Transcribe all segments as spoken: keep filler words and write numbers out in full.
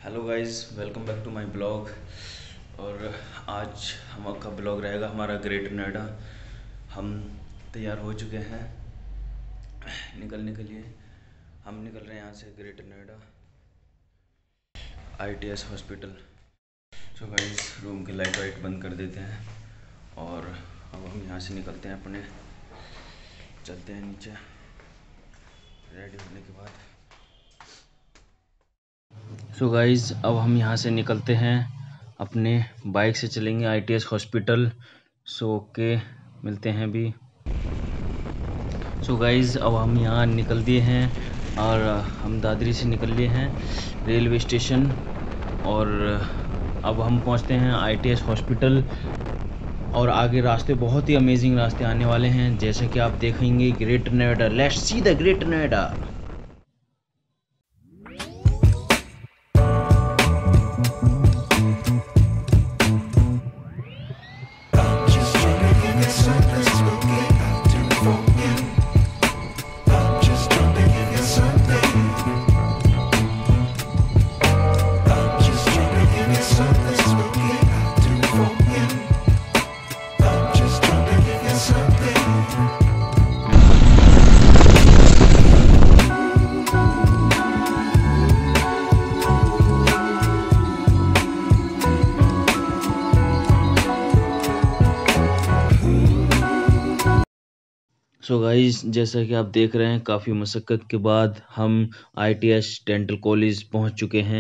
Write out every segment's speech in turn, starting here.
Hello guys, welcome back to my blog. और आज हम आपका ब्लॉग रहेगा हमारा ग्रेटर नोएडा। हम तैयार हो चुके हैं निकलने के लिए। हम निकल रहे हैं यहाँ से greater Noida ITS hospital. So guys, room की लाइट वाइट बंद कर देते हैं और अब हम यहाँ से निकलते हैं, अपने चलते हैं नीचे रेडी होने के बाद। सो गाइज़, अब हम यहाँ से निकलते हैं, अपने बाइक से चलेंगे आईटीएस हॉस्पिटल। सो ओके, मिलते हैं अभी। सो गाइज़, अब हम यहाँ निकल दिए हैं और हम दादरी से निकल लिए हैं रेलवे स्टेशन। और अब हम पहुँचते हैं आईटीएस हॉस्पिटल। और आगे रास्ते बहुत ही अमेजिंग रास्ते आने वाले हैं, जैसे कि आप देखेंगे greater Noida. Let's see the greater Noida. So guys, जैसा कि आप देख रहे हैं, काफ़ी मशक्क़त के बाद हम आईटीएस डेंटल कॉलेज पहुंच चुके हैं।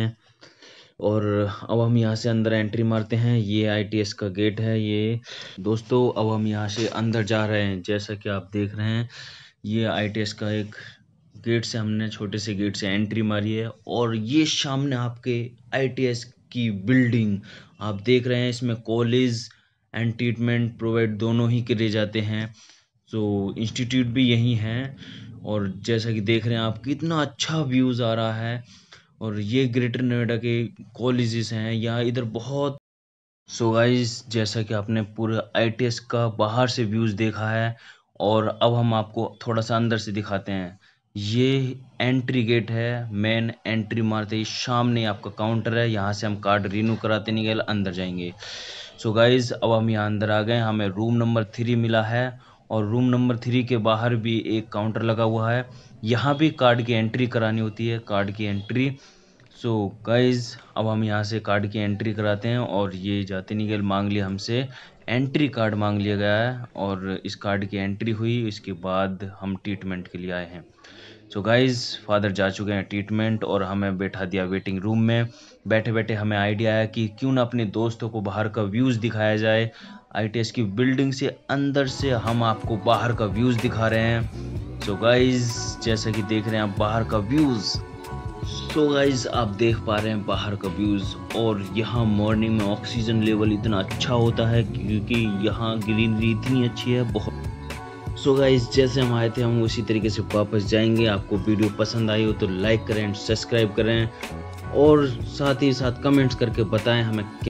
और अब हम यहां से अंदर एंट्री मारते हैं। ये आईटीएस का गेट है। ये दोस्तों, अब हम यहां से अंदर जा रहे हैं। जैसा कि आप देख रहे हैं, ये आईटीएस का एक गेट से हमने छोटे से गेट से एंट्री मारी है। और ये सामने आपके आईटीएस की बिल्डिंग आप देख रहे हैं। इसमें कॉलेज एंड ट्रीटमेंट प्रोवाइड दोनों ही करे जाते हैं। सो so, इंस्टीट्यूट भी यही है। और जैसा कि देख रहे हैं आप, कितना अच्छा व्यूज़ आ रहा है। और ये ग्रेटर नोएडा के कॉलेजेस हैं यहाँ, इधर बहुत। सो गाइस, जैसा कि आपने पूरा आईटीएस का बाहर से व्यूज़ देखा है, और अब हम आपको थोड़ा सा अंदर से दिखाते हैं। ये एंट्री गेट है। मेन एंट्री मारते ही सामने आपका काउंटर है। यहाँ से हम कार्ड रिन्यू कराते निकल अंदर जाएंगे। सो गाइस, अब हम यहाँ अंदर आ गए। हमें रूम नंबर थ्री मिला है। और रूम नंबर थ्री के बाहर भी एक काउंटर लगा हुआ है। यहाँ भी कार्ड की एंट्री करानी होती है, कार्ड की एंट्री। सो गाइज, अब हम यहाँ से कार्ड की एंट्री कराते हैं। और ये जाते निकल मांग लिया हमसे, एंट्री कार्ड मांग लिया गया है। और इस कार्ड की एंट्री हुई, इसके बाद हम ट्रीटमेंट के लिए आए हैं। सो गाइज, फादर जा चुके हैं ट्रीटमेंट और हमें बैठा दिया वेटिंग रूम में। बैठे बैठे हमें आइडिया आया कि क्यों ना अपने दोस्तों को बाहर का व्यूज़ दिखाया जाए। आईटीएस की बिल्डिंग से अंदर से हम आपको बाहर का व्यूज़ दिखा रहे हैं। सो गाइज, जैसा कि देख रहे हैं आप बाहर का व्यूज़। सो गाइज, आप देख पा रहे हैं बाहर का व्यूज़। और यहाँ मॉर्निंग में ऑक्सीजन लेवल इतना अच्छा होता है क्योंकि यहाँ ग्रीनरी इतनी अच्छी है, बहुत। सो गाइज, जैसे हम आए थे हम उसी तरीके से वापस जाएंगे। आपको वीडियो पसंद आई हो तो लाइक करें, सब्सक्राइब करें और साथ ही साथ कमेंट्स करके बताएं हमें।